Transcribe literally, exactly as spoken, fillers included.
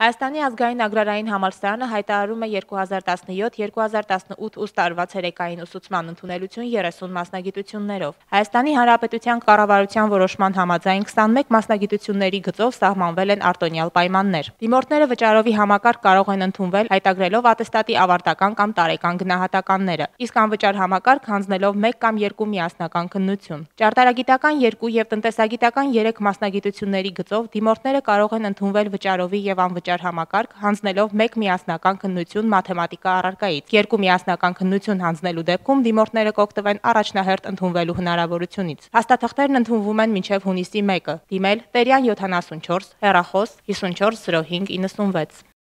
Հայաստանի ազգային agrarային համալսարանը հայտարարում է երկու հազար տասնյոթ երկու հազար տասնութ ուսումնական տարվա ցերեկային ուսուցման ընդունելություն երեսուն մասնագիտություններով։ Հայաստանի Հանրապետության կառավարության որոշման համաձայն քսանմեկ մասնագիտությունների գծով սահմանվել են արտոնյալ պայմաններ։ Դիմորդները վճարովի համակարգ կարող են ընդունվել հայտագրելով ատեստատի ավարտական կամ տարեկան գնահատականները, իսկ անվճար համակարգ հանձնելով մեկ կամ երկու միասնական քննություն։ Ճարտարագիտական երկու եւ տնտեսագիտական երեք մասնագիտությունների գծով դիմորդները կարող են ընդունվել վճարովի եւ անվճար համակարգ հանձնելով մեկ միասնական քննություն մաթեմատիկա առարկայից։ Երկու միասնական քննություն հանձնելու դեպքում դիմորդները կօգտվեն առաջնահերթ ընդունվելու հնարավորությունից։ Փաստաթղթերն ընդունվում են մինչև հունիսի մեկը։ Դիմել Տերյան յոթանասունչորս, հեռախոս հիսունչորս զրո հինգ իննսունվեց։